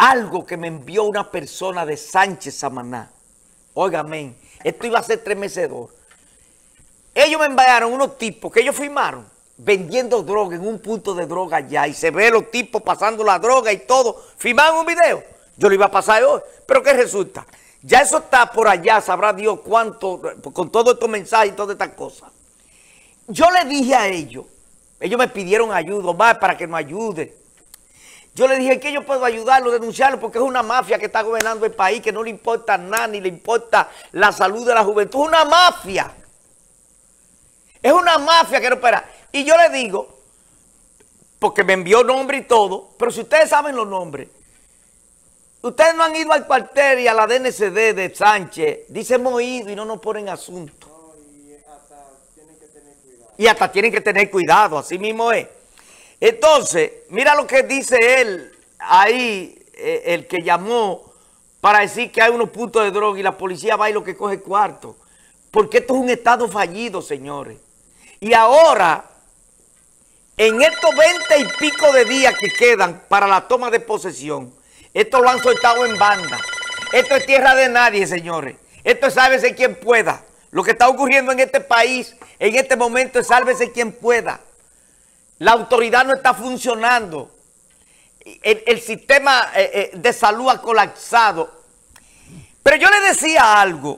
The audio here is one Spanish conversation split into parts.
algo que me envió una persona de Sánchez Samaná. Óigame, esto iba a ser estremecedor. Ellos me enviaron unos tipos que ellos firmaron vendiendo droga en un punto de droga allá y se ve los tipos pasando la droga y todo. Firmaron un video. Yo lo iba a pasar hoy. Pero ¿qué resulta? Ya eso está por allá, sabrá Dios cuánto, con todos estos mensajes y todas estas cosas. Yo le dije a ellos me pidieron ayuda, más para que nos ayude. Yo le dije que yo puedo ayudarlo, denunciarlo, porque es una mafia que está gobernando el país, que no le importa nada, ni le importa la salud de la juventud. Es una mafia. Es una mafia que no espera. Y yo le digo, porque me envió nombre y todo, pero si ustedes saben los nombres, ustedes no han ido al cuartel y a la DNCD de Sánchez, dice hemos ido y no nos ponen asunto. No, y hasta tienen que tener cuidado. Y hasta tienen que tener cuidado, así mismo es. Entonces, mira lo que dice él ahí, el que llamó para decir que hay unos puntos de droga y la policía va y lo que coge cuarto. Porque esto es un estado fallido, señores. Y ahora, en estos 20 y pico de días que quedan para la toma de posesión, esto lo han soltado en banda. Esto es tierra de nadie, señores. Esto es sálvese quien pueda. Lo que está ocurriendo en este país, en este momento, es sálvese quien pueda. La autoridad no está funcionando. El sistema de salud ha colapsado. Pero yo le decía algo,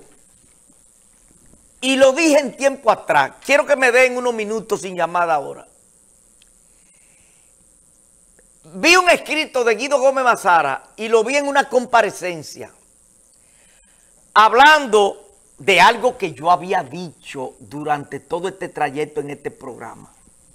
y lo dije en tiempo atrás. Quiero que me den unos minutos sin llamada ahora. Vi un escrito de Guido Gómez Mazara y lo vi en una comparecencia, hablando de algo que yo había dicho durante todo este trayecto en este programa.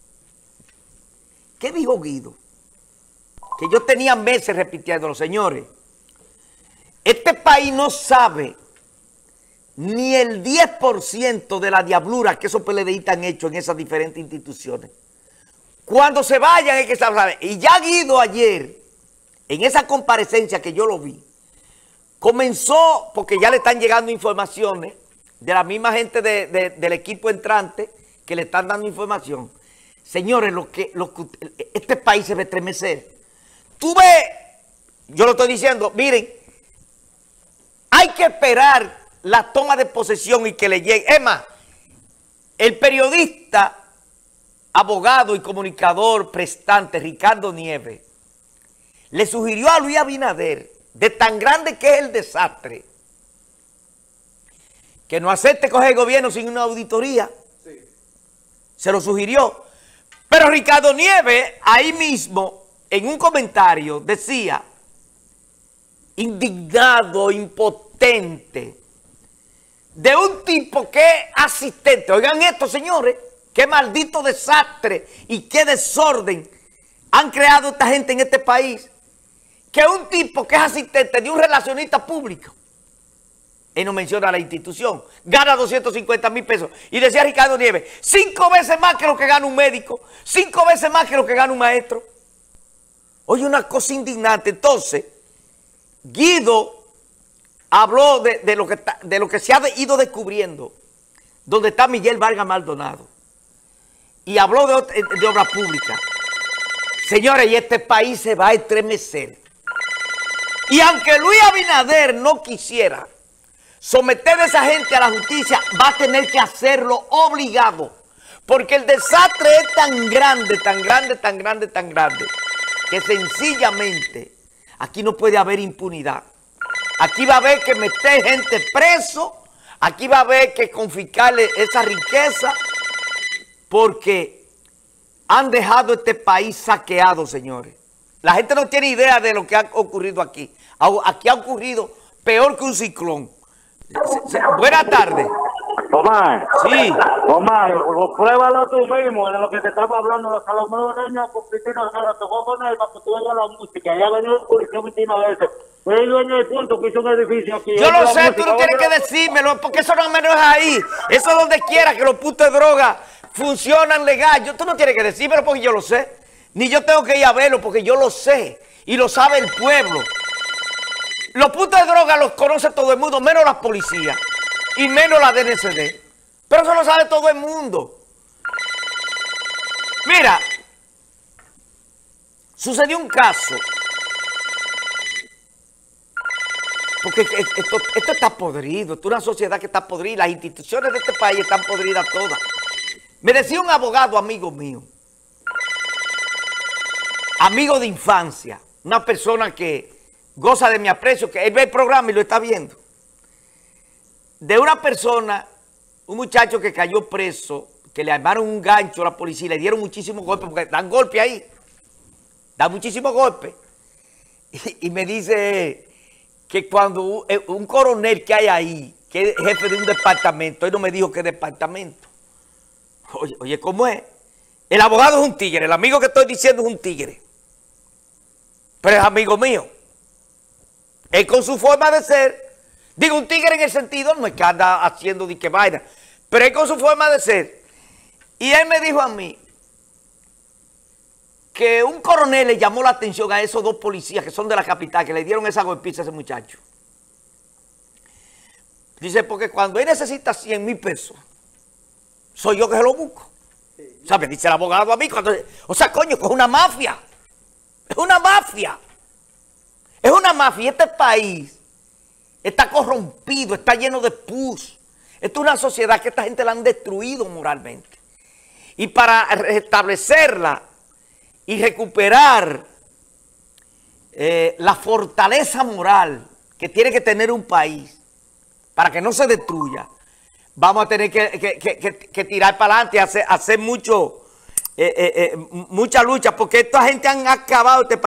¿Qué dijo Guido? Que yo tenía meses repitiéndolo, señores. Este país no sabe ni el 10% de la diablura que esos PLDistas han hecho en esas diferentes instituciones. Cuando se vayan es que se sabe. Y ya Guido ayer, en esa comparecencia que yo lo vi, comenzó, porque ya le están llegando informaciones de la misma gente del equipo entrante que le están dando información. Señores, este país se va a estremecer. Tú ves, yo lo estoy diciendo, miren, hay que esperar la toma de posesión y que le llegue. Es más, el periodista, abogado y comunicador prestante Ricardo Nieves le sugirió a Luis Abinader, de tan grande que es el desastre, que no acepte coger el gobierno sin una auditoría. Sí. Se lo sugirió. Pero Ricardo Nieves, ahí mismo, en un comentario, decía, indignado, impotente, de un tipo que es asistente. Oigan esto, señores, qué maldito desastre y qué desorden han creado esta gente en este país. Que un tipo que es asistente de un relacionista público, él no menciona la institución, gana 250,000 pesos. Y decía Ricardo Nieves, 5 veces más que lo que gana un médico, 5 veces más que lo que gana un maestro. Oye, una cosa indignante. Entonces, Guido habló de lo que se ha ido descubriendo, donde está Miguel Vargas Maldonado. Y habló de obra pública. Señores, y este país se va a estremecer. Y aunque Luis Abinader no quisiera someter a esa gente a la justicia, va a tener que hacerlo obligado. Porque el desastre es tan grande, tan grande, tan grande, tan grande, que sencillamente aquí no puede haber impunidad. Aquí va a haber que meter gente preso, aquí va a haber que confiscarle esa riqueza, porque han dejado este país saqueado, señores. La gente no tiene idea de lo que ha ocurrido aquí. Aquí ha ocurrido peor que un ciclón. Buenas tardes. Omar. Sí. Omar, pruébalo tú mismo de lo que te estaba hablando. A lo mejor niño con Cristina se lo tocó con él para que tú veas la música. Ya venido el policía 21 veces. Fue el dueño del punto que hizo un edificio aquí. Yo lo sé, tú no tienes que decírmelo, porque eso no menos es ahí. Eso es donde quiera que los puntos de droga funcionan legal. Tú no tienes que decírmelo porque yo lo sé. Ni yo tengo que ir a verlo porque yo lo sé. Y lo sabe el pueblo. Los puntos de droga los conoce todo el mundo, menos la policía. Y menos la DNCD. Pero eso lo sabe todo el mundo. Mira, sucedió un caso Porque esto está podrido, esto es una sociedad que está podrida, las instituciones de este país están podridas todas. Me decía un abogado amigo mío, amigo de infancia, una persona que goza de mi aprecio, que él ve el programa y lo está viendo, de una persona, un muchacho que cayó preso, que le armaron un gancho a la policía y le dieron muchísimos golpes, porque dan golpes ahí, dan muchísimos golpes. Y me dice que cuando un coronel que hay ahí, que es jefe de un departamento, él no me dijo qué departamento. Oye, ¿cómo es? El abogado es un tigre, el amigo que estoy diciendo es un tigre. Pero es amigo mío. Él con su forma de ser, digo un tigre en el sentido, no es que anda haciendo de qué vaina, pero él con su forma de ser. Y él me dijo a mí que un coronel le llamó la atención a esos dos policías que son de la capital, que le dieron esa golpiza a ese muchacho. Dice, porque cuando él necesita 100,000 pesos, soy yo que se lo busco. ¿Sabes? Dice el abogado a mí. O sea, coño, que es una mafia. Es una mafia. Es una mafia. Y este país está corrompido, está lleno de pus. Esto es una sociedad que esta gente la han destruido moralmente. Y para restablecerla y recuperar la fortaleza moral que tiene que tener un país para que no se destruya, vamos a tener que tirar para adelante, hacer mucha lucha, porque esta gente han acabado este país.